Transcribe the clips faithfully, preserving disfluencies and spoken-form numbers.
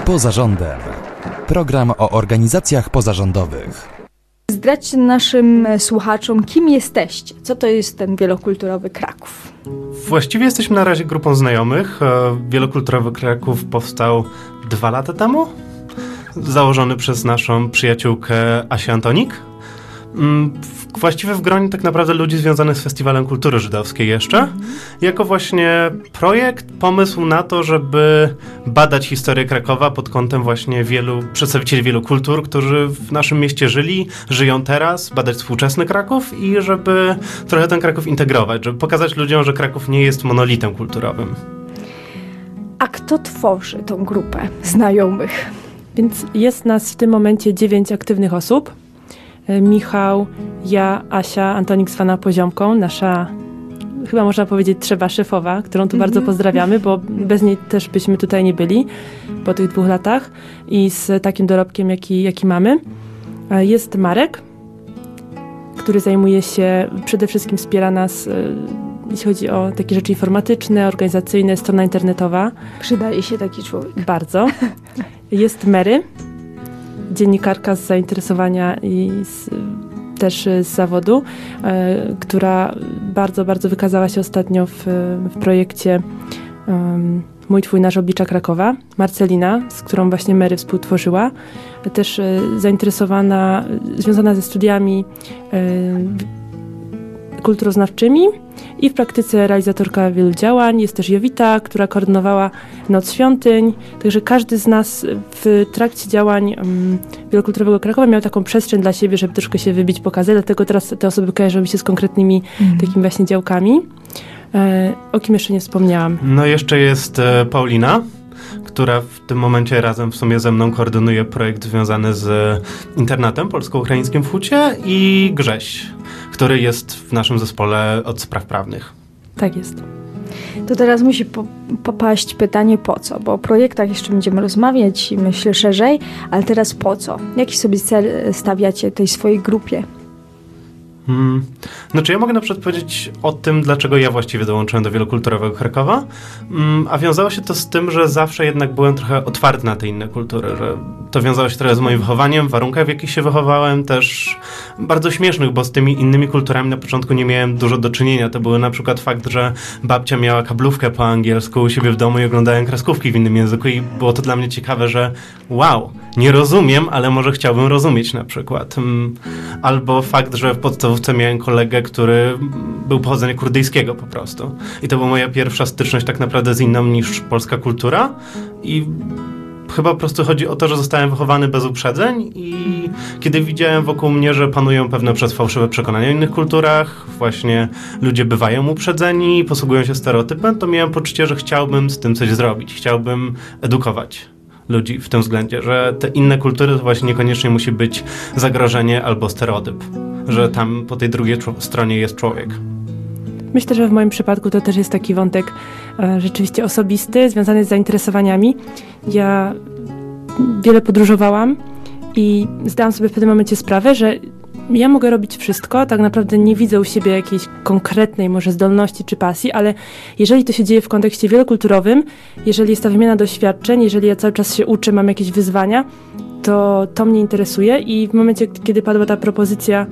Poza Rządem. Program o organizacjach pozarządowych. Zdradźcie naszym słuchaczom, kim jesteście. Co to jest ten wielokulturowy Kraków? Właściwie jesteśmy na razie grupą znajomych. Wielokulturowy Kraków powstał dwa lata temu. Założony przez naszą przyjaciółkę Asię Antonik. Właściwie w gronie tak naprawdę ludzi związanych z Festiwalem Kultury Żydowskiej jeszcze. Mm. Jako właśnie projekt, pomysł na to, żeby badać historię Krakowa pod kątem właśnie wielu przedstawicieli wielu kultur, którzy w naszym mieście żyli, żyją teraz, badać współczesny Kraków i żeby trochę ten Kraków integrować, żeby pokazać ludziom, że Kraków nie jest monolitem kulturowym. A kto tworzy tą grupę znajomych? Więc jest nas w tym momencie dziewięć aktywnych osób. Michał, ja, Asia, Antonik zwana Poziomką, nasza, chyba można powiedzieć, trzeba szefowa, którą tu mm-hmm. bardzo pozdrawiamy, bo bez niej też byśmy tutaj nie byli po tych dwóch latach i z takim dorobkiem, jaki, jaki mamy. Jest Marek, który zajmuje się, przede wszystkim wspiera nas, jeśli chodzi o takie rzeczy informatyczne, organizacyjne, strona internetowa. Przydaje się taki człowiek. Bardzo. Jest Mary, dziennikarka z zainteresowania i z, też z zawodu, e, która bardzo, bardzo wykazała się ostatnio w, w projekcie um, Mój, Twój, Nasz Oblicza Krakowa. Marcelina, z którą właśnie Mary współtworzyła, też e, zainteresowana, związana ze studiami e, kulturoznawczymi i w praktyce realizatorka wielu działań. Jest też Jowita, która koordynowała Noc Świątyń. Także każdy z nas w trakcie działań um, Wielokulturowego Krakowa miał taką przestrzeń dla siebie, żeby troszkę się wybić, pokazać. Dlatego teraz te osoby kojarzą mi się z konkretnymi mm. takimi właśnie działkami. E, o kim jeszcze nie wspomniałam? No jeszcze jest e, Paulina, która w tym momencie razem w sumie ze mną koordynuje projekt związany z internatem polsko-ukraińskim w Hucie, i Grześ, który jest w naszym zespole od spraw prawnych. Tak jest. To teraz musi po, popaść pytanie po co, bo o projektach jeszcze będziemy rozmawiać, myślę, szerzej, ale teraz po co? Jaki sobie cel stawiacie tej swojej grupie? Hmm. Znaczy ja mogę na przykład powiedzieć o tym, dlaczego ja właściwie dołączyłem do Wielokulturowego Krakowa, hmm, a wiązało się to z tym, że zawsze jednak byłem trochę otwarty na te inne kultury, że to wiązało się trochę z moim wychowaniem, warunkach, w jakich się wychowałem, też bardzo śmiesznych, bo z tymi innymi kulturami na początku nie miałem dużo do czynienia. To był na przykład fakt, że babcia miała kablówkę po angielsku u siebie w domu i oglądałem kreskówki w innym języku i było to dla mnie ciekawe, że wow, nie rozumiem, ale może chciałbym rozumieć na przykład. Albo fakt, że w podstawówce miałem kolegę, który był pochodzenia kurdyjskiego po prostu. I to była moja pierwsza styczność tak naprawdę z inną niż polska kultura. I chyba po prostu chodzi o to, że zostałem wychowany bez uprzedzeń i kiedy widziałem wokół mnie, że panują pewne przez fałszywe przekonania o innych kulturach, właśnie ludzie bywają uprzedzeni, posługują się stereotypem, to miałem poczucie, że chciałbym z tym coś zrobić. Chciałbym edukować ludzi w tym względzie, że te inne kultury to właśnie niekoniecznie musi być zagrożenie albo stereotyp, że tam po tej drugiej czo- stronie jest człowiek. Myślę, że w moim przypadku to też jest taki wątek e, rzeczywiście osobisty, związany z zainteresowaniami. Ja wiele podróżowałam i zdałam sobie w pewnym momencie sprawę, że ja mogę robić wszystko, tak naprawdę nie widzę u siebie jakiejś konkretnej może zdolności czy pasji, ale jeżeli to się dzieje w kontekście wielokulturowym, jeżeli jest ta wymiana doświadczeń, jeżeli ja cały czas się uczę, mam jakieś wyzwania, to to mnie interesuje i w momencie, kiedy padła ta propozycja,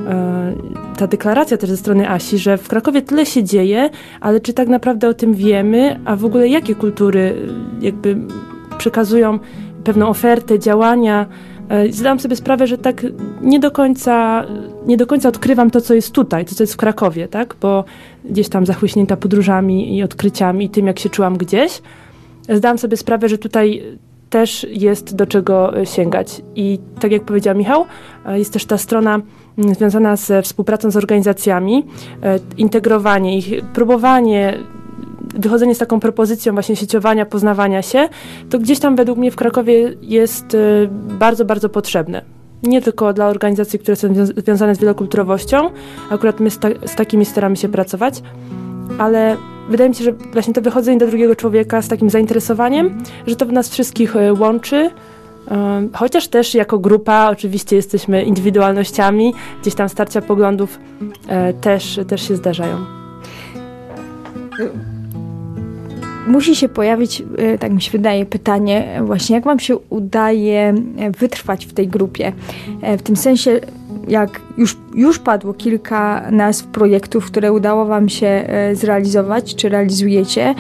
ta deklaracja też ze strony Asi, że w Krakowie tyle się dzieje, ale czy tak naprawdę o tym wiemy, a w ogóle jakie kultury jakby przekazują pewną ofertę, działania, zdałam sobie sprawę, że tak nie do końca, nie do końca odkrywam to, co jest tutaj, to, co jest w Krakowie, tak? Bo gdzieś tam zachłyśnięta podróżami i odkryciami i tym, jak się czułam gdzieś, zdałam sobie sprawę, że tutaj też jest do czego sięgać. I tak jak powiedział Michał, jest też ta strona związana ze współpracą z organizacjami, integrowanie ich, próbowanie, wychodzenie z taką propozycją właśnie sieciowania, poznawania się, to gdzieś tam według mnie w Krakowie jest bardzo, bardzo potrzebne. Nie tylko dla organizacji, które są związane z wielokulturowością, akurat my z, ta- z takimi staramy się pracować, ale wydaje mi się, że właśnie to wychodzenie do drugiego człowieka z takim zainteresowaniem, że to nas wszystkich łączy, chociaż też jako grupa oczywiście jesteśmy indywidualnościami, gdzieś tam starcia poglądów też, też się zdarzają. musi się pojawić, tak mi się wydaje, pytanie właśnie, jak wam się udaje wytrwać w tej grupie? W tym sensie, jak już, już padło kilka nazw projektów, które udało wam się zrealizować, czy realizujecie,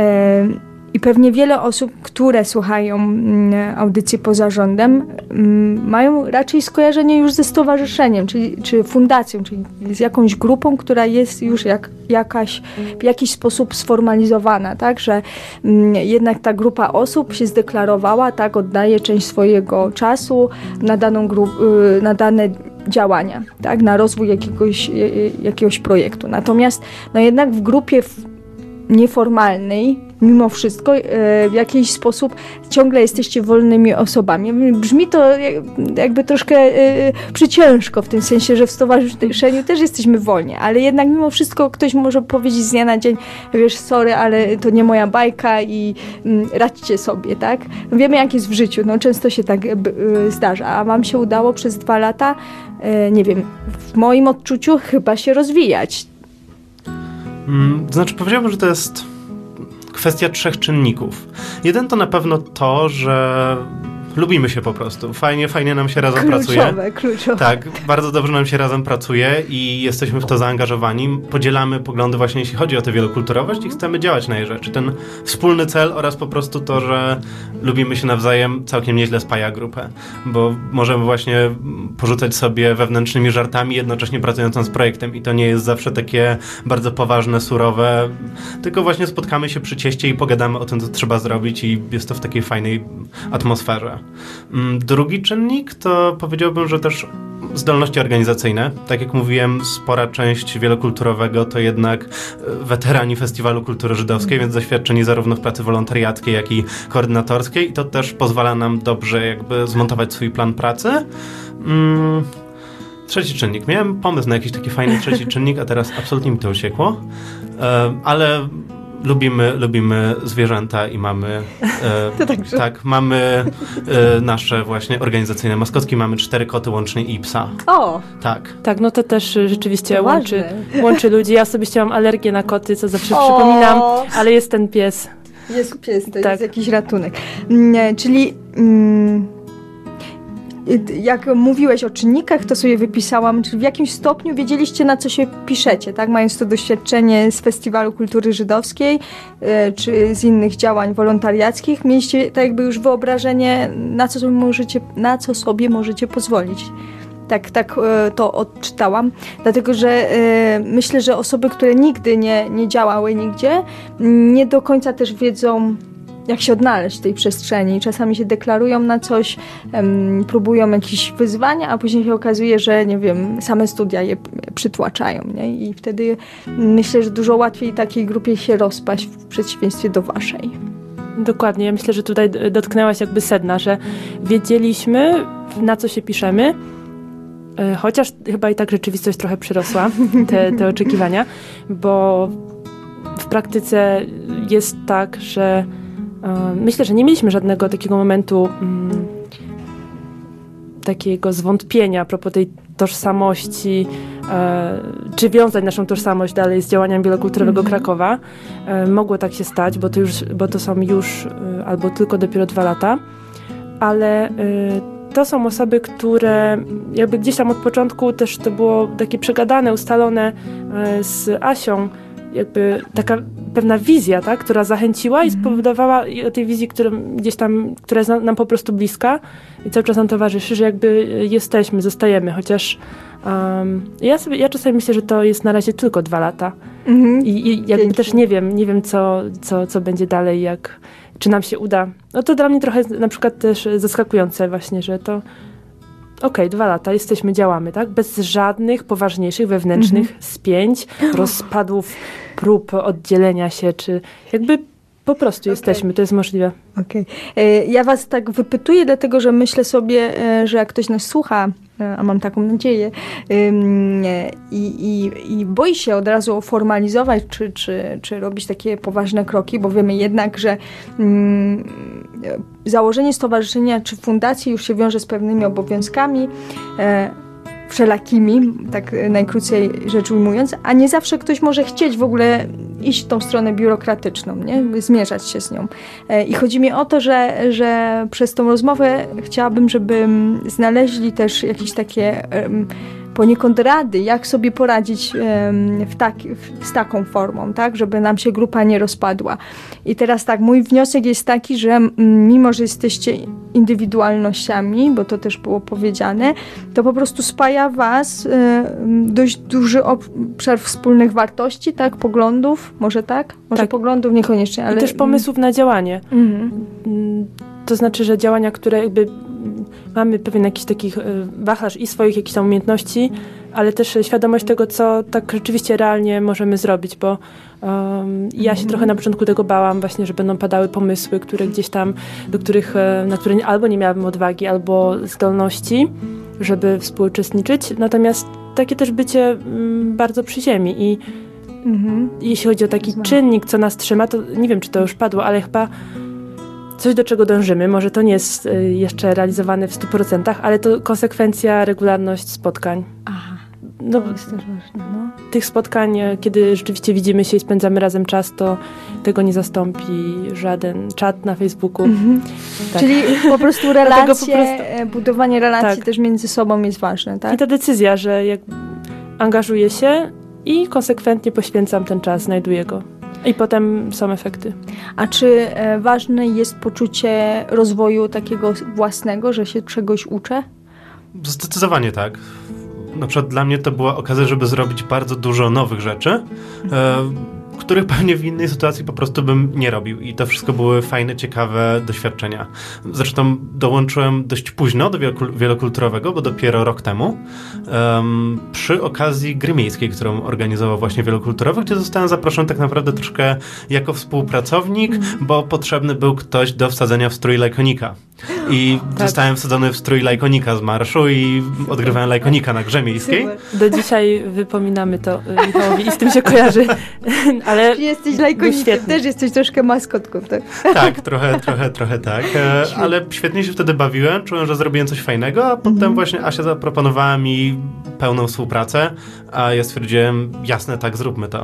i pewnie wiele osób, które słuchają audycji Poza Rządem, mają raczej skojarzenie już ze stowarzyszeniem, czyli, czy fundacją, czyli z jakąś grupą, która jest już jak, jakaś, w jakiś sposób sformalizowana, tak, że jednak ta grupa osób się zdeklarowała, tak, oddaje część swojego czasu na daną grupę, na dane działania, tak, na rozwój jakiegoś, jakiegoś projektu. Natomiast no jednak w grupie nieformalnej, mimo wszystko w jakiś sposób ciągle jesteście wolnymi osobami. Brzmi to jakby troszkę przyciężko, w tym sensie, że w stowarzyszeniu też jesteśmy wolni, ale jednak mimo wszystko ktoś może powiedzieć z dnia na dzień, wiesz, sorry, ale to nie moja bajka i radźcie sobie, tak? Wiemy, jak jest w życiu, no często się tak zdarza, a wam się udało przez dwa lata, nie wiem, w moim odczuciu chyba się rozwijać. To znaczy, powiedziałbym, że to jest kwestia trzech czynników. Jeden to na pewno to, że lubimy się po prostu. Fajnie, fajnie nam się razem kluczowe, pracuje. Kluczowe, kluczowe. Tak, bardzo dobrze nam się razem pracuje i jesteśmy w to zaangażowani. Podzielamy poglądy właśnie, jeśli chodzi o tę wielokulturowość i chcemy działać na jej rzeczy. Ten wspólny cel oraz po prostu to, że lubimy się nawzajem, całkiem nieźle spaja grupę, bo możemy właśnie porzucać sobie wewnętrznymi żartami, jednocześnie pracując nad projektem i to nie jest zawsze takie bardzo poważne, surowe, tylko właśnie spotkamy się przy cieście i pogadamy o tym, co trzeba zrobić i jest to w takiej fajnej atmosferze. Drugi czynnik to powiedziałbym, że też zdolności organizacyjne. Tak jak mówiłem, spora część wielokulturowego to jednak weterani Festiwalu Kultury Żydowskiej, więc doświadczeni zarówno w pracy wolontariackiej, jak i koordynatorskiej i to też pozwala nam dobrze jakby zmontować swój plan pracy. Mm. Trzeci czynnik. Miałem pomysł na jakiś taki fajny trzeci czynnik, a teraz absolutnie mi to uciekło. E, ale Lubimy, lubimy zwierzęta i mamy e, to także. tak, mamy e, nasze właśnie organizacyjne maskotki, mamy cztery koty łącznie i psa. O! Tak. Tak, no to też rzeczywiście to łączy, łączy ludzi. Ja osobiście mam alergię na koty, co zawsze o! przypominam, ale jest ten pies. Jest pies, to tak. jest jakiś ratunek. Mm, czyli mm, jak mówiłeś o czynnikach, to sobie wypisałam, czyli w jakimś stopniu wiedzieliście, na co się piszecie, tak? Mając to doświadczenie z Festiwalu Kultury Żydowskiej, y, czy z innych działań wolontariackich, mieliście tak jakby już wyobrażenie, na co sobie możecie, na co sobie możecie pozwolić. Tak, tak y, to odczytałam, dlatego że y, myślę, że osoby, które nigdy nie, nie działały nigdzie, nie do końca też wiedzą, jak się odnaleźć w tej przestrzeni. Czasami się deklarują na coś, um, próbują jakieś wyzwania, a później się okazuje, że nie wiem, same studia je przytłaczają, nie? I wtedy myślę, że dużo łatwiej takiej grupie się rozpaść w przeciwieństwie do waszej. Dokładnie. Ja myślę, że tutaj dotknęłaś jakby sedna, że wiedzieliśmy, na co się piszemy, chociaż chyba i tak rzeczywistość trochę przyrosła, te, te oczekiwania, bo w praktyce jest tak, że myślę, że nie mieliśmy żadnego takiego momentu mm, takiego zwątpienia a propos tej tożsamości, e, czy wiązać naszą tożsamość dalej z działaniami wielokulturowego mm-hmm. Krakowa. E, mogło tak się stać, bo to, już, bo to są już e, albo tylko dopiero dwa lata, ale e, to są osoby, które jakby gdzieś tam od początku też to było takie przegadane, ustalone e, z Asią, jakby taka pewna wizja, tak, która zachęciła i spowodowała i o tej wizji, którą gdzieś tam, która jest nam po prostu bliska i cały czas nam towarzyszy, że jakby jesteśmy, zostajemy, chociaż um, ja sobie, ja czasami myślę, że to jest na razie tylko dwa lata mhm. I, i jakby Pięknie. też nie wiem, nie wiem co, co, co będzie dalej, jak, czy nam się uda. No to dla mnie trochę na przykład też zaskakujące właśnie, że to okej, okay, dwa lata, jesteśmy, działamy, tak? Bez żadnych poważniejszych wewnętrznych mhm. spięć, rozpadów, prób oddzielenia się, czy jakby po prostu okay. jesteśmy, to jest możliwe. Okej. Okay. Ja was tak wypytuję, dlatego że myślę sobie, że jak ktoś nas słucha, a mam taką nadzieję, i, i, i boi się od razu formalizować, czy, czy, czy robić takie poważne kroki, bo wiemy jednak, że mm, założenie stowarzyszenia czy fundacji już się wiąże z pewnymi obowiązkami, e, wszelakimi, tak najkrócej rzecz ujmując, a nie zawsze ktoś może chcieć w ogóle iść w tą stronę biurokratyczną, nie? Zmierzać się z nią. E, I chodzi mi o to, że, że przez tą rozmowę chciałabym, żeby znaleźli też jakieś takie um, poniekąd rady, jak sobie poradzić um, w tak, w, z taką formą, tak? Żeby nam się grupa nie rozpadła. I teraz tak, mój wniosek jest taki, że m, mimo, że jesteście indywidualnościami, bo to też było powiedziane, to po prostu spaja was y, dość duży obszar wspólnych wartości, tak? Poglądów, może tak? Może tak. Poglądów niekoniecznie, ale... I też pomysłów na działanie. Mhm. To znaczy, że działania, które jakby mamy pewien jakiś taki wachlarz i swoich jakichś tam umiejętności, ale też świadomość tego, co tak rzeczywiście realnie możemy zrobić, bo um, ja się trochę na początku tego bałam właśnie, że będą padały pomysły, które gdzieś tam, do których, na które albo nie miałabym odwagi, albo zdolności, żeby współuczestniczyć. Natomiast takie też bycie um, bardzo przy ziemi i mhm. jeśli chodzi o taki Znam. czynnik, co nas trzyma, to nie wiem, czy to już padło, ale chyba coś, do czego dążymy. Może to nie jest y, jeszcze realizowane w stu procentach, ale to konsekwencja, regularność spotkań. Aha, no, to jest też ważne. No. Tych spotkań, kiedy rzeczywiście widzimy się i spędzamy razem czas, to tego nie zastąpi żaden czat na Facebooku. Mhm. Tak. Czyli po prostu relacje, po prostu... budowanie relacji tak. też między sobą jest ważne, tak? I ta decyzja, że jak angażuję się i konsekwentnie poświęcam ten czas, znajduję go. I potem są efekty. A czy e, ważne jest poczucie rozwoju takiego własnego, że się czegoś uczę? Zdecydowanie tak. Na przykład dla mnie to była okazja, żeby zrobić bardzo dużo nowych rzeczy, mhm. e, których pewnie w innej sytuacji po prostu bym nie robił. I to wszystko były fajne, ciekawe doświadczenia. Zresztą dołączyłem dość późno do wielokulturowego, bo dopiero rok temu, um, przy okazji gry miejskiej, którą organizował właśnie wielokulturowy, gdzie zostałem zaproszony tak naprawdę troszkę jako współpracownik, mm. bo potrzebny był ktoś do wsadzenia w strój lajkonika. I tak. zostałem wsadzony w strój lajkonika z marszu i odgrywałem lajkonika na grze miejskiej. Super. Do dzisiaj wypominamy to Michałowi i z tym się kojarzy. Ale Czy jesteś lajkonikiem, też jesteś troszkę maskotką, tak? Tak, trochę, trochę, trochę tak. E, ale świetnie się wtedy bawiłem, czułem, że zrobiłem coś fajnego, a potem mhm. właśnie Asia zaproponowała mi pełną współpracę, a ja stwierdziłem, jasne, tak, zróbmy to.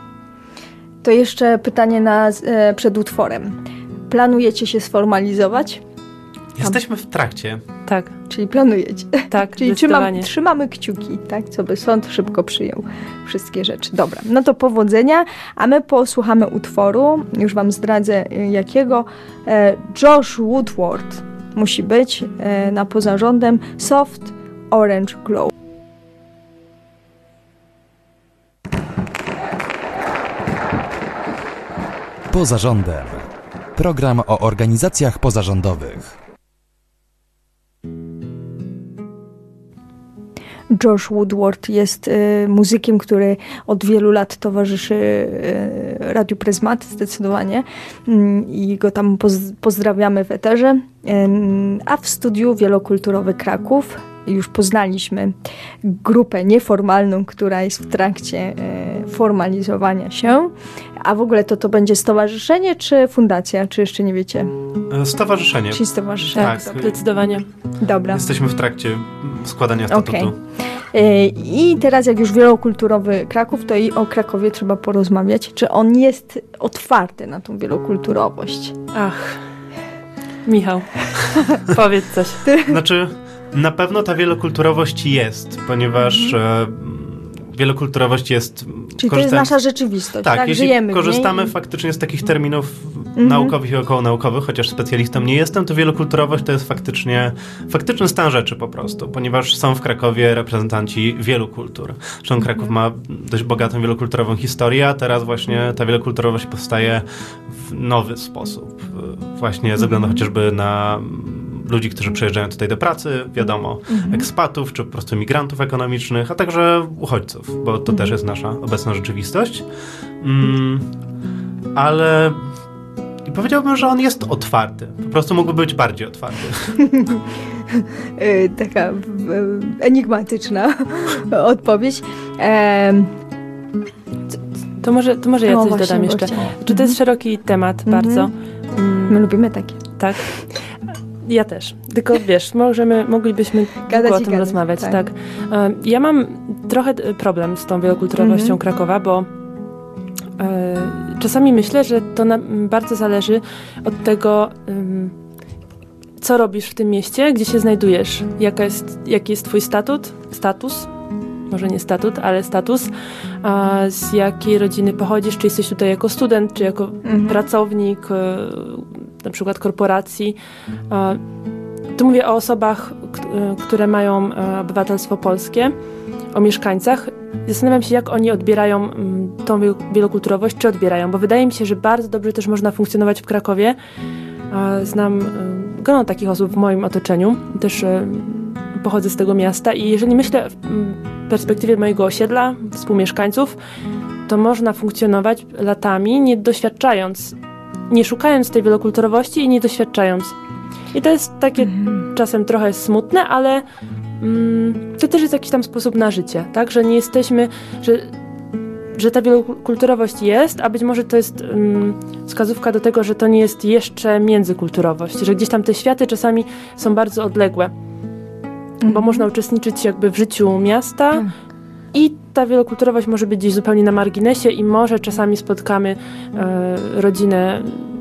To jeszcze pytanie na, e, przed utworem. Planujecie się sformalizować? Jesteśmy w trakcie. Tak. Czyli planujecie. Tak, Czyli trzymam, trzymamy kciuki, tak, co by sąd szybko przyjął wszystkie rzeczy. Dobra, no to powodzenia, a my posłuchamy utworu, już wam zdradzę jakiego. E, Josh Woodward musi być e, na Poza Rządem Soft Orange Glow. Poza Rządem. Program o organizacjach pozarządowych. Josh Woodward jest y, muzykiem, który od wielu lat towarzyszy y, Radiu Pryzmat, zdecydowanie. Y, I go tam poz- pozdrawiamy w eterze. Y, a w studiu Wielokulturowy Kraków już poznaliśmy grupę nieformalną, która jest w trakcie y, formalizowania się. A w ogóle to to będzie stowarzyszenie czy fundacja, czy jeszcze nie wiecie? Stowarzyszenie. Czyli stowarzyszenie. Tak, tak, zdecydowanie. Dobra. Jesteśmy w trakcie składania statutu. Okay. I teraz jak już Wielokulturowy Kraków, to i o Krakowie trzeba porozmawiać. Czy on jest otwarty na tą wielokulturowość? Ach, Michał, powiedz coś. Znaczy, na pewno ta wielokulturowość jest, ponieważ mm. e, wielokulturowość jest... Czyli to jest nasza rzeczywistość, tak? Tak, jeśli Żyjemy korzystamy w niej. faktycznie z takich terminów Mhm. naukowych i okołonaukowych, chociaż specjalistą nie jestem, to wielokulturowość to jest faktycznie faktyczny stan rzeczy po prostu, ponieważ są w Krakowie reprezentanci wielu kultur. Zresztą Kraków ma dość bogatą wielokulturową historię, a teraz właśnie ta wielokulturowość powstaje w nowy sposób. Właśnie ze względu chociażby na ludzi, którzy przyjeżdżają tutaj do pracy, wiadomo, mhm. ekspatów, czy po prostu migrantów ekonomicznych, a także uchodźców, bo to mhm. też jest nasza obecna rzeczywistość. Mm, ale i powiedziałbym, że on jest otwarty. Po prostu mógłby być bardziej otwarty. Taka enigmatyczna odpowiedź. Ehm. To może, to może ja no, coś właśnie, dodam jeszcze. Czy to jest szeroki temat mm-hmm. bardzo. Mm. My lubimy takie. Tak. Ja też. Tylko wiesz, możemy, moglibyśmy gadać o tym gadać, rozmawiać. Tak. tak. Ja mam trochę problem z tą wielokulturowością mm-hmm. Krakowa, bo Czasami myślę, że to nam bardzo zależy od tego, co robisz w tym mieście, gdzie się znajdujesz, jaka jest, jaki jest twój statut, status, może nie statut, ale status, a z jakiej rodziny pochodzisz, czy jesteś tutaj jako student, czy jako mhm. pracownik, na przykład korporacji. Tu mówię o osobach, które mają obywatelstwo polskie, o mieszkańcach. Zastanawiam się, jak oni odbierają tą wielokulturowość, czy odbierają, bo wydaje mi się, że bardzo dobrze też można funkcjonować w Krakowie. Znam grono takich osób w moim otoczeniu, też pochodzę z tego miasta i jeżeli myślę w perspektywie mojego osiedla, współmieszkańców, to można funkcjonować latami, nie doświadczając, nie szukając tej wielokulturowości i nie doświadczając. I to jest takie mm. czasem trochę smutne, ale mm, to też jest jakiś tam sposób na życie, tak? Że nie jesteśmy, że, że ta wielokulturowość jest, a być może to jest mm, wskazówka do tego, że to nie jest jeszcze międzykulturowość, że gdzieś tam te światy czasami są bardzo odległe, mm. bo można uczestniczyć jakby w życiu miasta mm. i ta wielokulturowość może być gdzieś zupełnie na marginesie i może czasami spotkamy e, rodzinę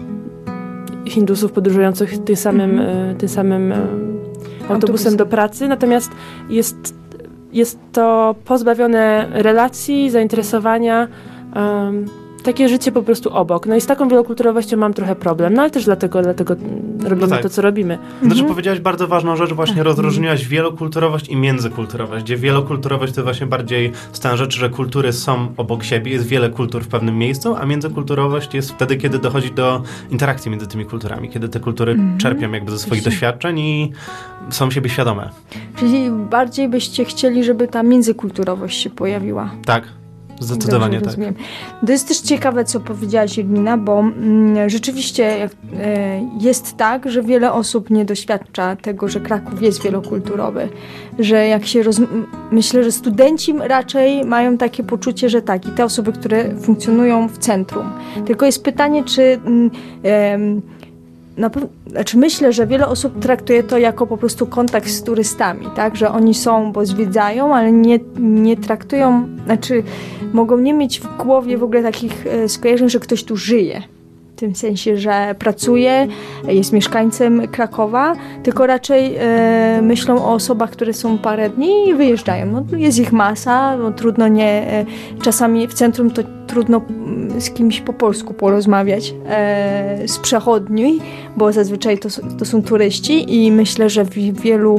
Hindusów podróżujących tym samym, mm. tym samym autobusem, autobusem do pracy, natomiast jest, jest to pozbawione relacji, zainteresowania, um, takie życie po prostu obok. No i z taką wielokulturowością mam trochę problem, no ale też dlatego, dlatego robimy no tak. to, co robimy. Znaczy mhm. powiedziałaś bardzo ważną rzecz, właśnie tak. rozróżniłaś wielokulturowość i międzykulturowość, gdzie wielokulturowość to właśnie bardziej stan rzeczy, że kultury są obok siebie, jest wiele kultur w pewnym miejscu, a międzykulturowość jest wtedy, kiedy dochodzi do interakcji między tymi kulturami, kiedy te kultury mhm. czerpią jakby ze swoich doświadczeń i są siebie świadome. Czyli bardziej byście chcieli, żeby ta międzykulturowość się pojawiła. Tak. Zdecydowanie tak. To jest też ciekawe, co powiedziałaś, Jadwina, bo mm, rzeczywiście jak, e, jest tak, że wiele osób nie doświadcza tego, że Kraków jest wielokulturowy, że jak się roz... myślę, że studenci raczej mają takie poczucie, że tak, i te osoby, które funkcjonują w centrum. Tylko jest pytanie, czy mm, e, Na pewno, znaczy myślę, że wiele osób traktuje to jako po prostu kontakt z turystami, tak, że oni są, bo zwiedzają, ale nie, nie traktują, znaczy mogą nie mieć w głowie w ogóle takich e, skojarzeń, że ktoś tu żyje. W tym sensie, że pracuje, jest mieszkańcem Krakowa, tylko raczej e, myślą o osobach, które są parę dni i wyjeżdżają. No, jest ich masa, no, trudno nie, e, czasami w centrum to trudno z kimś po polsku porozmawiać e, z przechodni, bo zazwyczaj to, to są turyści i myślę, że w wielu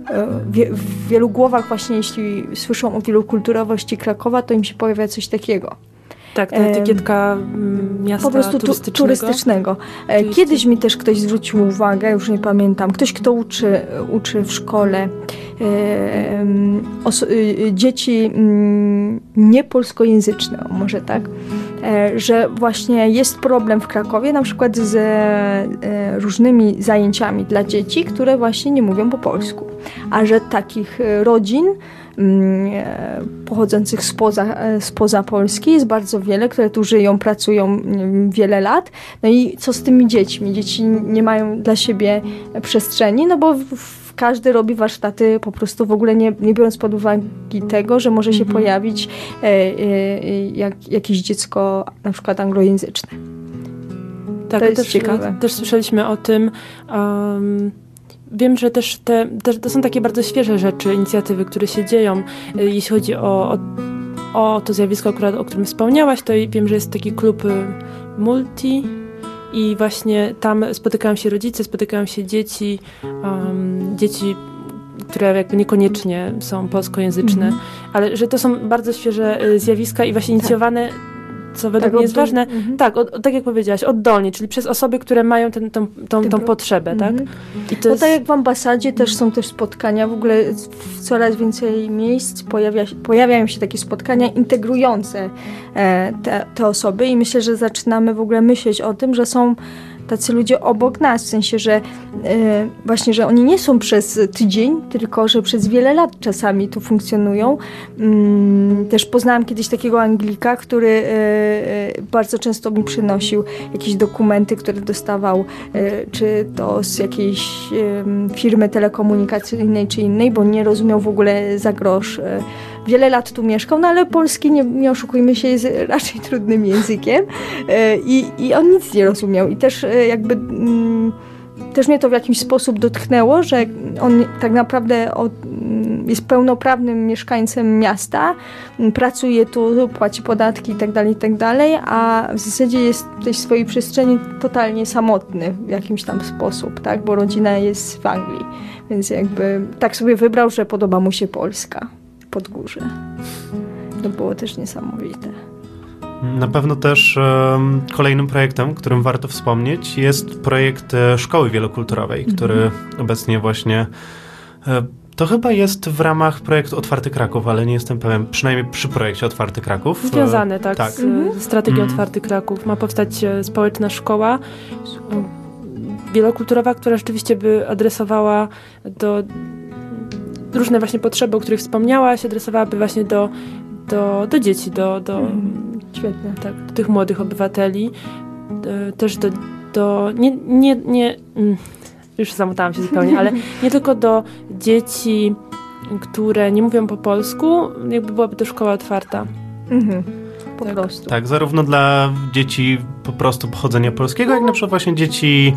w wielu głowach właśnie, jeśli słyszą o wielokulturowości Krakowa, to im się pojawia coś takiego. Tak, ta etykietka miasta po prostu turystycznego. turystycznego. Kiedyś mi też ktoś zwrócił uwagę, już nie pamiętam, ktoś, kto uczy, uczy w szkole e, oso- dzieci niepolskojęzyczne, może tak, e, że właśnie jest problem w Krakowie na przykład z e, różnymi zajęciami dla dzieci, które właśnie nie mówią po polsku, a że takich rodzin pochodzących spoza, spoza Polski jest bardzo wiele, które tu żyją, pracują wiele lat. No i co z tymi dziećmi? Dzieci nie mają dla siebie przestrzeni, no bo w, w każdy robi warsztaty po prostu w ogóle nie, nie biorąc pod uwagę tego, że może się mhm. pojawić e, e, jak, jakieś dziecko na przykład anglojęzyczne. Tak, to jest też, ciekawe. Też słyszeliśmy o tym. Um, Wiem, że też te, te, to są takie bardzo świeże rzeczy, inicjatywy, które się dzieją. Jeśli chodzi o, o, o to zjawisko, akurat, o którym wspomniałaś, to wiem, że jest taki klub multi i właśnie tam spotykają się rodzice, spotykają się dzieci, um, dzieci, które jakby niekoniecznie są polskojęzyczne, mm-hmm. ale że to są bardzo świeże zjawiska i właśnie inicjowane co według tak, mnie jest ważne, mhm. tak, od, tak jak powiedziałaś, oddolnie, czyli przez osoby, które mają ten, tą, tą, tą potrzebę, mhm. tak? I to no jest... tak jak w ambasadzie też są też spotkania, w ogóle w coraz więcej miejsc pojawia, pojawiają się takie spotkania integrujące e, te, te osoby i myślę, że zaczynamy w ogóle myśleć o tym, że są tacy ludzie obok nas, w sensie, że e, właśnie, że oni nie są przez tydzień, tylko że przez wiele lat czasami tu funkcjonują. Mm, też poznałam kiedyś takiego Anglika, który e, bardzo często mi przynosił jakieś dokumenty, które dostawał, e, czy to z jakiejś e, firmy telekomunikacyjnej, czy innej, bo nie rozumiał w ogóle za grosz e, wiele lat tu mieszkał, no ale polski, nie, nie oszukujmy się, jest raczej trudnym językiem i, i on nic nie rozumiał i też jakby mm, też mnie to w jakiś sposób dotknęło, że on tak naprawdę od, jest pełnoprawnym mieszkańcem miasta, pracuje tu, płaci podatki itd., itd., a w zasadzie jest w tej swojej przestrzeni totalnie samotny w jakimś tam sposób, tak? Bo rodzina jest w Anglii, więc jakby tak sobie wybrał, że podoba mu się Polska, Podgórze. To było też niesamowite. Na pewno też um, kolejnym projektem, którym warto wspomnieć, jest projekt e, Szkoły Wielokulturowej, mm-hmm. który obecnie właśnie e, to chyba jest w ramach projektu Otwarty Kraków, ale nie jestem pewien, przynajmniej przy projekcie Otwarty Kraków. Związane, tak, tak. z mm-hmm. strategią mm. Otwarty Kraków. Ma powstać e, społeczna szkoła e, wielokulturowa, która rzeczywiście by adresowała do różne właśnie potrzeby, o których wspomniałaś, adresowałaby właśnie do, do, do dzieci, do, do, mm. Świetnie. Tak, do tych młodych obywateli, e, też do, do nie, nie, nie mm, już zamotałam się zupełnie, ale nie tylko do dzieci, które nie mówią po polsku, jakby byłaby to szkoła otwarta. Mhm. Po tak. prostu. Tak, zarówno dla dzieci po prostu pochodzenia polskiego, jak na przykład właśnie dzieci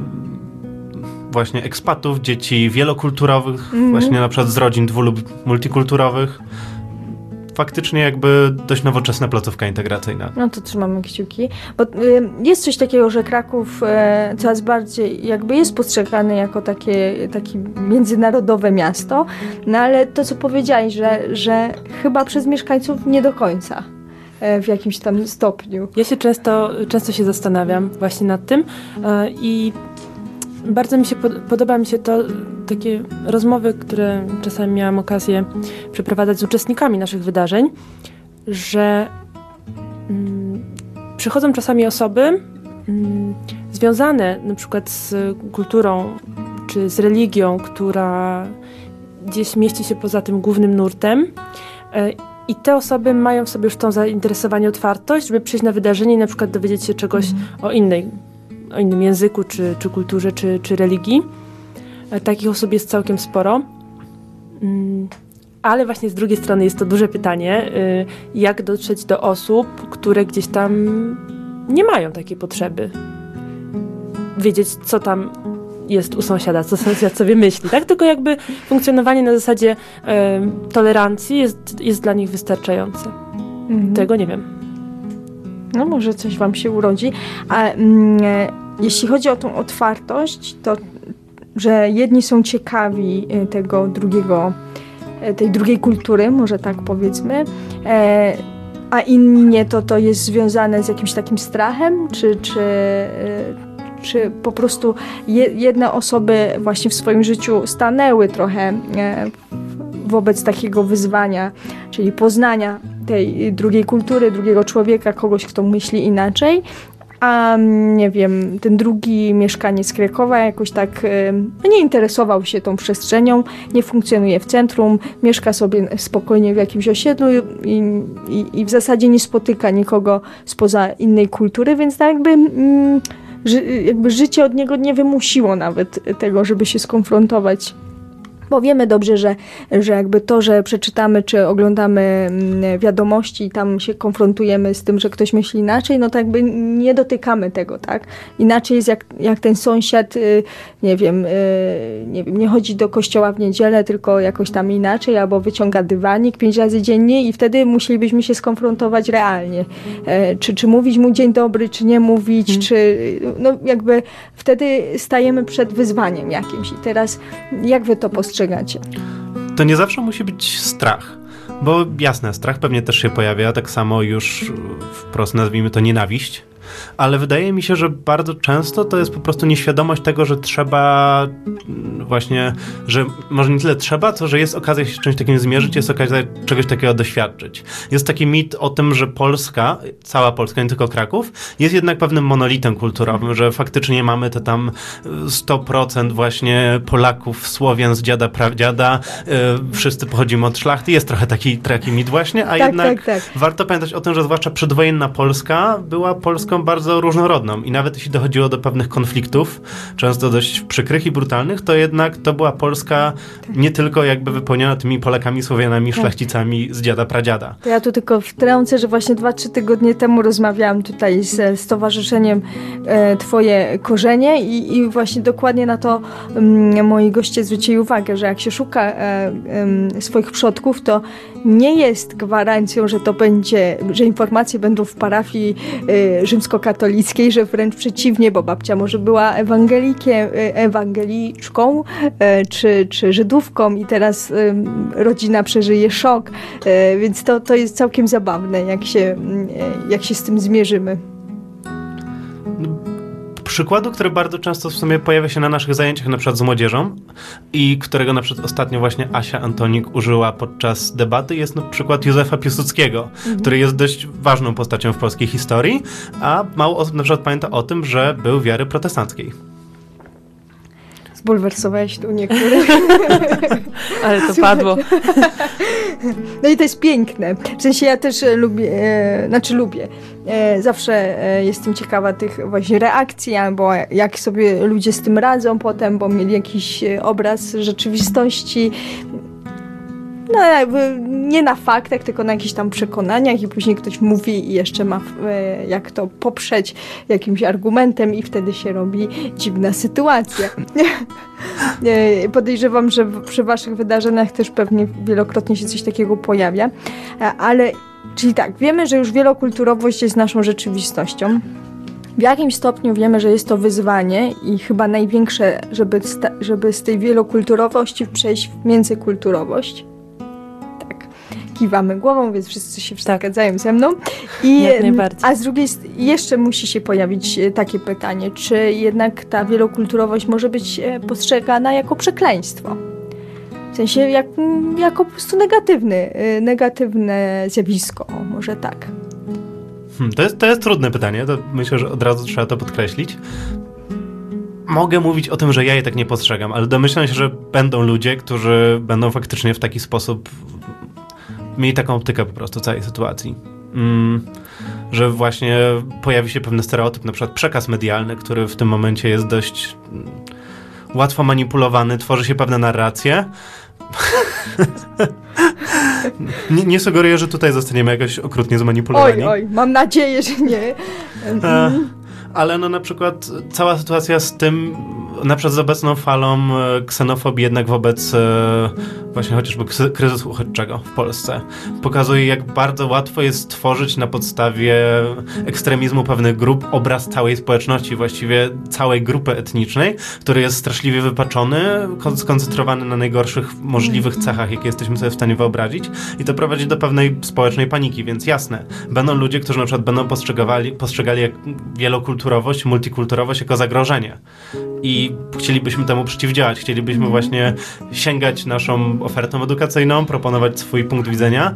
właśnie ekspatów, dzieci wielokulturowych, mhm. właśnie na przykład z rodzin dwu lub multikulturowych. Faktycznie jakby dość nowoczesna placówka integracyjna. No to trzymamy kciuki, bo y, jest coś takiego, że Kraków y, coraz bardziej jakby jest postrzegany jako takie, takie międzynarodowe miasto, no ale to, co powiedziałeś, że, że chyba przez mieszkańców nie do końca y, w jakimś tam stopniu. Ja się często, często się zastanawiam właśnie nad tym y, i bardzo mi się pod, podoba mi się to, takie rozmowy, które czasami miałam okazję przeprowadzać z uczestnikami naszych wydarzeń, że mm, przychodzą czasami osoby mm, związane na przykład z kulturą czy z religią, która gdzieś mieści się poza tym głównym nurtem. Y, I te osoby mają w sobie już tą zainteresowanie, otwartość, żeby przyjść na wydarzenie i na przykład dowiedzieć się czegoś mm. o innej o innym języku, czy, czy kulturze, czy, czy religii. Takich osób jest całkiem sporo. Ale właśnie z drugiej strony jest to duże pytanie, jak dotrzeć do osób, które gdzieś tam nie mają takiej potrzeby. Wiedzieć, co tam jest u sąsiada, co sąsiad sobie myśli, tak? Tylko jakby funkcjonowanie na zasadzie tolerancji jest, jest dla nich wystarczające. Mhm. Tego nie wiem. No może coś wam się urodzi. A mm, jeśli chodzi o tą otwartość, to że jedni są ciekawi tego drugiego, tej drugiej kultury, może tak powiedzmy, e, a inni nie, to to jest związane z jakimś takim strachem, czy, czy, czy po prostu je, jedne osoby właśnie w swoim życiu stanęły trochę e, wobec takiego wyzwania, czyli poznania tej drugiej kultury, drugiego człowieka, kogoś, kto myśli inaczej, a nie wiem, ten drugi mieszkaniec Krakowa jakoś tak no, nie interesował się tą przestrzenią, nie funkcjonuje w centrum, mieszka sobie spokojnie w jakimś osiedlu i, i, i w zasadzie nie spotyka nikogo spoza innej kultury, więc tak jakby, mm, ży, jakby życie od niego nie wymusiło nawet tego, żeby się skonfrontować. Bo wiemy dobrze, że, że jakby to, że przeczytamy czy oglądamy wiadomości i tam się konfrontujemy z tym, że ktoś myśli inaczej, no to jakby nie dotykamy tego, tak? Inaczej jest jak, jak ten sąsiad, nie wiem, nie wiem, nie chodzi do kościoła w niedzielę, tylko jakoś tam inaczej, albo wyciąga dywanik pięć razy dziennie i wtedy musielibyśmy się skonfrontować realnie. Czy, czy mówić mu dzień dobry, czy nie mówić, hmm. czy no jakby wtedy stajemy przed wyzwaniem jakimś. I teraz jak wy to postrzegacie? To nie zawsze musi być strach, bo jasne, strach pewnie też się pojawia, tak samo już wprost nazwijmy to nienawiść, ale wydaje mi się, że bardzo często to jest po prostu nieświadomość tego, że trzeba właśnie, że może nie tyle trzeba, co że jest okazja się czymś takim zmierzyć, jest okazja czegoś takiego doświadczyć. Jest taki mit o tym, że Polska, cała Polska, nie tylko Kraków, jest jednak pewnym monolitem kulturowym, że faktycznie mamy te tam sto procent właśnie Polaków, Słowian z dziada, pradziada, yy, wszyscy pochodzimy od szlachty, jest trochę taki, taki mit właśnie, a tak, jednak tak, tak. warto pamiętać o tym, że zwłaszcza przedwojenna Polska była Polską bardzo różnorodną i nawet jeśli dochodziło do pewnych konfliktów, często dość przykrych i brutalnych, to jednak jednak to była Polska nie tylko jakby wypełniona tymi Polakami, Słowianami, tak. szlachcicami z dziada, pradziada. To ja tu tylko wtrącę, że właśnie dwa, trzy tygodnie temu rozmawiałam tutaj z Stowarzyszeniem e, Twoje Korzenie i, i właśnie dokładnie na to m, moi goście zwrócili uwagę, że jak się szuka e, e, swoich przodków, to nie jest gwarancją, że to będzie, że informacje będą w parafii e, rzymskokatolickiej, że wręcz przeciwnie, bo babcia może była ewangelikiem, e, ewangeliczką e, czy, czy Żydówką i teraz e, rodzina przeżyje szok, e, więc to, to jest całkiem zabawne, jak się, e, jak się z tym zmierzymy. Przykładu, który bardzo często w sumie pojawia się na naszych zajęciach, na przykład z młodzieżą i którego na przykład ostatnio właśnie Asia Antonik użyła podczas debaty, jest na przykład Józefa Piłsudskiego, mhm. który jest dość ważną postacią w polskiej historii, a mało osób na przykład pamięta o tym, że był wiary protestanckiej. Zbulwersowałeś tu niektórych. Ale to padło. No i to jest piękne. W sensie ja też lubię, e, znaczy lubię. E, zawsze e, jestem ciekawa tych właśnie reakcji, albo jak sobie ludzie z tym radzą potem, bo mieli jakiś obraz rzeczywistości. No jakby nie na faktach, tylko na jakichś tam przekonaniach i później ktoś mówi i jeszcze ma e, jak to poprzeć jakimś argumentem i wtedy się robi dziwna sytuacja. e, podejrzewam, że w, przy waszych wydarzeniach też pewnie wielokrotnie się coś takiego pojawia, e, ale czyli tak, wiemy, że już wielokulturowość jest naszą rzeczywistością. W jakimś stopniu wiemy, że jest to wyzwanie i chyba największe, żeby, sta- żeby z tej wielokulturowości przejść w międzykulturowość. Kiwamy głową, więc wszyscy się tak. zgadzają ze mną. I, Jak najbardziej. A z drugiej strony jeszcze musi się pojawić takie pytanie, czy jednak ta wielokulturowość może być postrzegana jako przekleństwo? W sensie jak, jako po prostu negatywny, negatywne zjawisko, o, może tak. Hmm, to, jest, to jest trudne pytanie, to myślę, że od razu trzeba to podkreślić. Mogę mówić o tym, że ja je tak nie postrzegam, ale domyślam się, że będą ludzie, którzy będą faktycznie w taki sposób mieli taką optykę po prostu całej sytuacji. Mm, że właśnie pojawi się pewien stereotyp, na przykład przekaz medialny, który w tym momencie jest dość mm, łatwo manipulowany, tworzy się pewne narracje. nie, nie sugeruję, że tutaj zostaniemy jakoś okrutnie zmanipulowani. Oj, oj, mam nadzieję, że nie. E, ale no na przykład cała sytuacja z tym, na przykład z obecną falą ksenofobii jednak wobec e, właśnie chociażby kryzysu uchodźczego w Polsce pokazuje, jak bardzo łatwo jest stworzyć na podstawie ekstremizmu pewnych grup obraz całej społeczności, właściwie całej grupy etnicznej, który jest straszliwie wypaczony, skoncentrowany na najgorszych możliwych cechach, jakie jesteśmy sobie w stanie wyobrazić i to prowadzi do pewnej społecznej paniki, więc jasne, będą ludzie, którzy na przykład będą postrzegali, postrzegali jak wielokulturowość, multikulturowość jako zagrożenie i chcielibyśmy temu przeciwdziałać, chcielibyśmy mm. właśnie sięgać naszą ofertą edukacyjną, proponować swój punkt widzenia,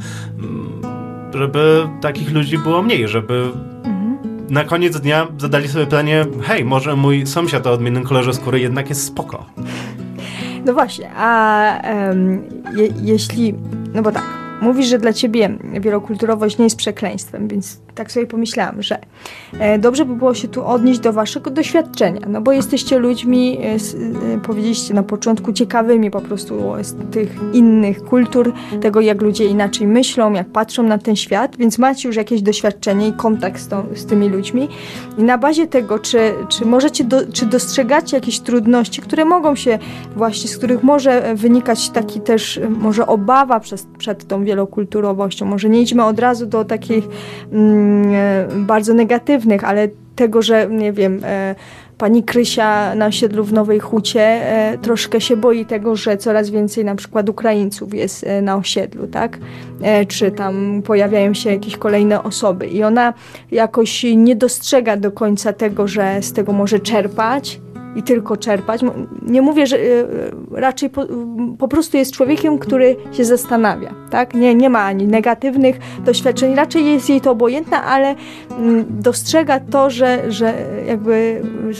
żeby takich ludzi było mniej, żeby mm. na koniec dnia zadali sobie pytanie, hej, może mój sąsiad o odmiennym kolorze skóry jednak jest spoko. No właśnie, a um, je, jeśli, no bo tak, mówisz, że dla ciebie wielokulturowość nie jest przekleństwem, więc tak sobie pomyślałam, że e, dobrze by było się tu odnieść do waszego doświadczenia, no bo jesteście ludźmi, e, s, e, powiedzieliście na początku, ciekawymi po prostu z tych innych kultur, tego jak ludzie inaczej myślą, jak patrzą na ten świat, więc macie już jakieś doświadczenie i kontakt z, tą, z tymi ludźmi i na bazie tego, czy, czy możecie, do, czy dostrzegacie jakieś trudności, które mogą się właśnie, z których może wynikać taki też, może obawa przez, przed tą wielokulturowością, może nie idźmy od razu do takich mm, bardzo negatywnych, ale tego, że nie wiem, e, pani Krysia na osiedlu w Nowej Hucie e, troszkę się boi tego, że coraz więcej na przykład Ukraińców jest e, na osiedlu, tak? E, czy tam pojawiają się jakieś kolejne osoby i ona jakoś nie dostrzega do końca tego, że z tego może czerpać i tylko czerpać. Nie mówię, że y, raczej po, po prostu jest człowiekiem, który się zastanawia, tak? Nie, nie ma ani negatywnych doświadczeń, raczej jest jej to obojętne, ale y, dostrzega to, że, że jakby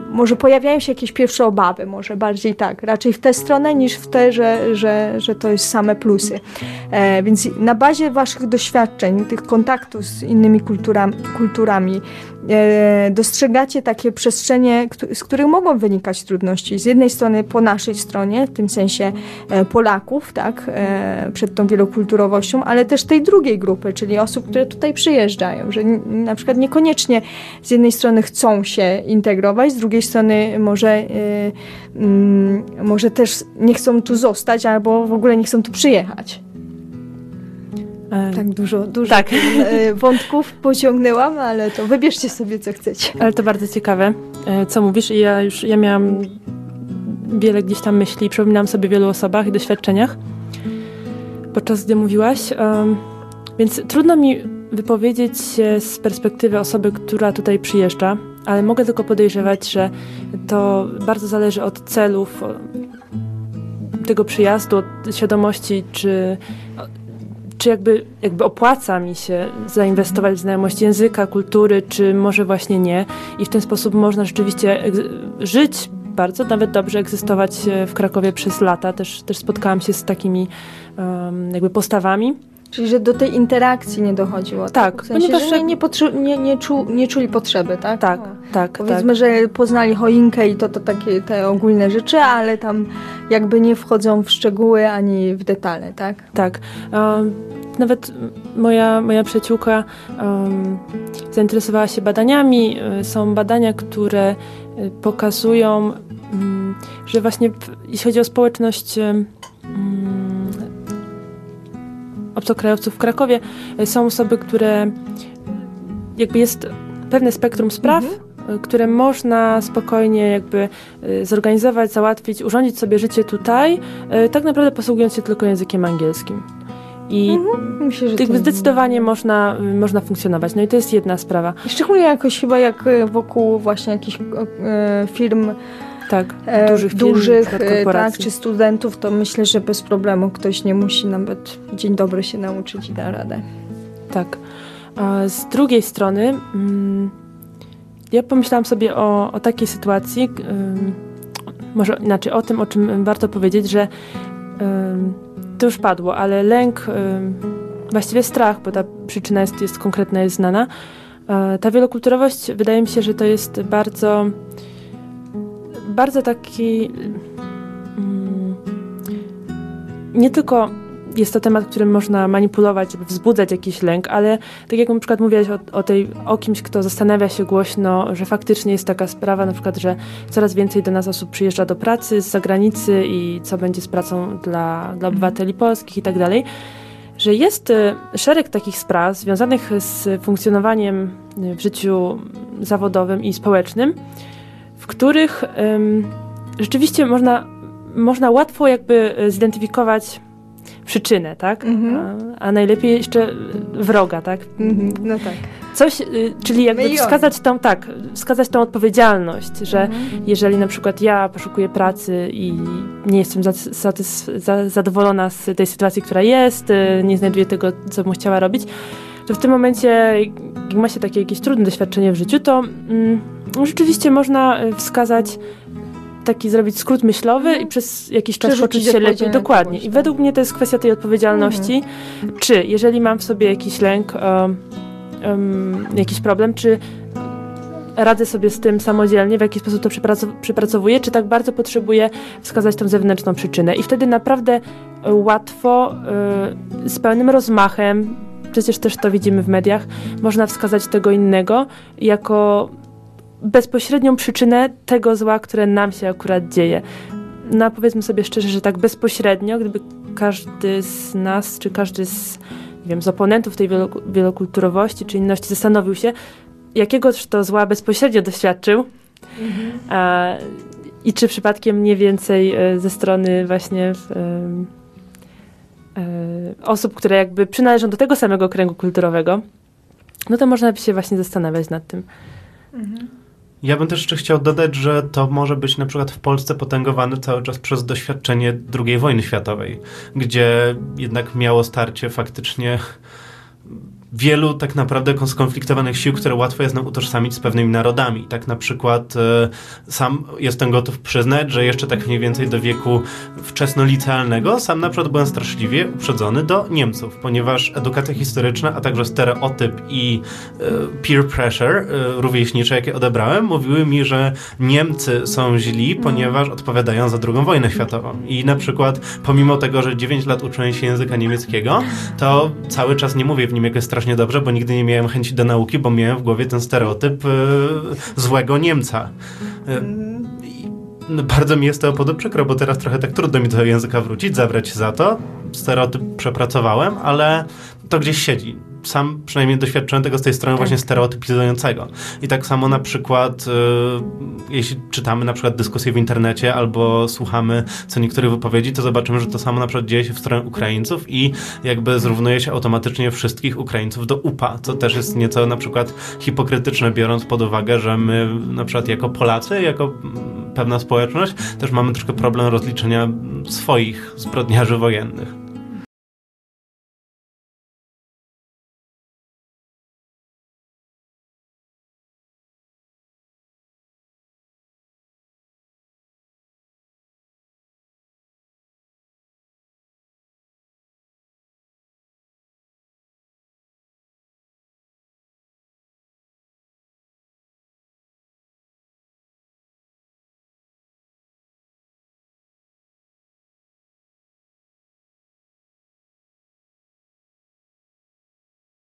może pojawiają się jakieś pierwsze obawy, może bardziej tak, raczej w tę stronę niż w tę, że, że, że to jest same plusy. E, więc na bazie waszych doświadczeń, tych kontaktów z innymi kulturami, kulturami e, dostrzegacie takie przestrzenie, z których mogą wynikać trudności. Z jednej strony po naszej stronie, w tym sensie e, Polaków, tak, e, przed tą wielokulturowością, ale też tej drugiej grupy, czyli osób, które tutaj przyjeżdżają, że n- na przykład niekoniecznie z jednej strony chcą się integrować, z drugiej strony może, y, y, może też nie chcą tu zostać, albo w ogóle nie chcą tu przyjechać. E, Tak dużo, dużo tak. y, wątków pociągnęłam, ale to wybierzcie sobie, co chcecie. Ale to bardzo ciekawe, e, co mówisz. I ja już ja miałam wiele gdzieś tam myśli, przypominałam sobie o wielu osobach i doświadczeniach, podczas gdy mówiłaś. Um, więc trudno mi wypowiedzieć się z perspektywy osoby, która tutaj przyjeżdża, ale mogę tylko podejrzewać, że to bardzo zależy od celów tego przyjazdu, od świadomości, czy, czy jakby, jakby opłaca mi się zainwestować w znajomość języka, kultury, czy może właśnie nie. I w ten sposób można rzeczywiście żyć bardzo, nawet dobrze egzystować w Krakowie przez lata. Też, też spotkałam się z takimi um, jakby postawami. Czyli, że do tej interakcji nie dochodziło. Tak. W sensie, Ponieważ że nie, nie, potrze- nie, nie, czu- nie czuli potrzeby, tak? Tak, No. tak, Powiedzmy, tak. że poznali choinkę i to, to takie te ogólne rzeczy, ale tam jakby nie wchodzą w szczegóły ani w detale, tak? Tak. Um, nawet moja, moja przyjaciółka um, zainteresowała się badaniami. Są badania, które pokazują, um, że właśnie w, jeśli chodzi o społeczność um, obcokrajowców w Krakowie, są osoby, które jakby jest pewne spektrum spraw, mhm. które można spokojnie jakby zorganizować, załatwić, urządzić sobie życie tutaj, tak naprawdę posługując się tylko językiem angielskim. I mhm. Myślę, że jakby to... zdecydowanie można, można funkcjonować. No i to jest jedna sprawa. Szczególnie jakoś chyba jak wokół właśnie jakichś e, firm tak, e, dużych, firm, dużych korporacji. tak, czy studentów, to myślę, że bez problemu ktoś nie musi nawet dzień dobry się nauczyć i da radę. Tak. A z drugiej strony mm, ja pomyślałam sobie o, o takiej sytuacji, um, może inaczej, o tym, o czym warto powiedzieć, że um, to już padło, ale lęk, um, właściwie strach, bo ta przyczyna jest, jest konkretna, jest znana. E, ta wielokulturowość, wydaje mi się, że to jest bardzo bardzo taki um, nie tylko jest to temat, którym można manipulować, żeby wzbudzać jakiś lęk, ale tak jak na przykład mówiłaś o, o, tej, o kimś, kto zastanawia się głośno, że faktycznie jest taka sprawa, na przykład, że coraz więcej do nas osób przyjeżdża do pracy z zagranicy i co będzie z pracą dla, dla obywateli polskich i tak dalej, że jest szereg takich spraw związanych z funkcjonowaniem w życiu zawodowym i społecznym, w których um, rzeczywiście można, można łatwo jakby zidentyfikować przyczynę, tak? Mhm. A, a najlepiej jeszcze wroga, tak? Mhm. No tak. Coś, y, czyli jakby My i wskazać tą, tak, wskazać tą odpowiedzialność, że Mhm. jeżeli na przykład ja poszukuję pracy i nie jestem za, satys- za, zadowolona z tej sytuacji, która jest, y, nie znajduję tego, co bym chciała robić, to w tym momencie, jak ma się takie jakieś trudne doświadczenie w życiu, to mm, rzeczywiście można wskazać taki zrobić skrót myślowy i przez jakiś czas Przerzucić poczuć się lepiej. odpowiedzialność, Dokładnie. I tak. według mnie to jest kwestia tej odpowiedzialności. Mhm. Czy jeżeli mam w sobie jakiś lęk, um, um, jakiś problem, czy radzę sobie z tym samodzielnie, w jaki sposób to przypracow- przypracowuję, czy tak bardzo potrzebuję wskazać tą zewnętrzną przyczynę. I wtedy naprawdę łatwo, y, z pełnym rozmachem, przecież też to widzimy w mediach, można wskazać tego innego jako bezpośrednią przyczynę tego zła, które nam się akurat dzieje. No powiedzmy sobie szczerze, że tak bezpośrednio, gdyby każdy z nas, czy każdy z, nie wiem, z oponentów tej wielo- wielokulturowości, czy inności zastanowił się, jakiegoś to zła bezpośrednio doświadczył, mhm. a, i czy przypadkiem nie więcej e, ze strony właśnie e, e, osób, które jakby przynależą do tego samego kręgu kulturowego, no to można by się właśnie zastanawiać nad tym. Mhm. Ja bym też jeszcze chciał dodać, że to może być na przykład w Polsce potęgowane cały czas przez doświadczenie drugiej wojny światowej, gdzie jednak miało starcie faktycznie wielu tak naprawdę skonfliktowanych sił, które łatwo jest nam utożsamić z pewnymi narodami. Tak na przykład y, sam jestem gotów przyznać, że jeszcze tak mniej więcej do wieku wczesnolicealnego sam na przykład byłem straszliwie uprzedzony do Niemców, ponieważ edukacja historyczna, a także stereotyp i y, peer pressure y, rówieśnicze, jakie odebrałem, mówiły mi, że Niemcy są źli, ponieważ odpowiadają za drugą wojnę światową. I na przykład pomimo tego, że dziewięć lat uczyłem się języka niemieckiego, to cały czas nie mówię w nim jakoś strasznie dobrze, bo nigdy nie miałem chęci do nauki, bo miałem w głowie ten stereotyp y, złego Niemca. Y, bardzo mi jest to powodu przykro, bo teraz trochę tak trudno mi do języka wrócić, zabrać się za to. Stereotyp przepracowałem, ale to gdzieś siedzi. Sam przynajmniej doświadczyłem tego z tej strony właśnie stereotypizującego. I tak samo na przykład, y, jeśli czytamy na przykład dyskusje w internecie albo słuchamy co niektórych wypowiedzi, to zobaczymy, że to samo na przykład dzieje się w stronę Ukraińców i jakby zrównuje się automatycznie wszystkich Ukraińców do U P A, co też jest nieco na przykład hipokrytyczne, biorąc pod uwagę, że my na przykład jako Polacy, jako pewna społeczność, też mamy troszkę problem rozliczenia swoich zbrodniarzy wojennych.